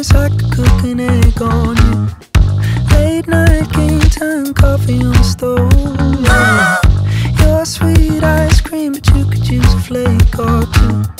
promise I could cook an egg on you. Late night game time, coffee on the stove, yeah. Your sweet ice cream, but you could use a flake or two.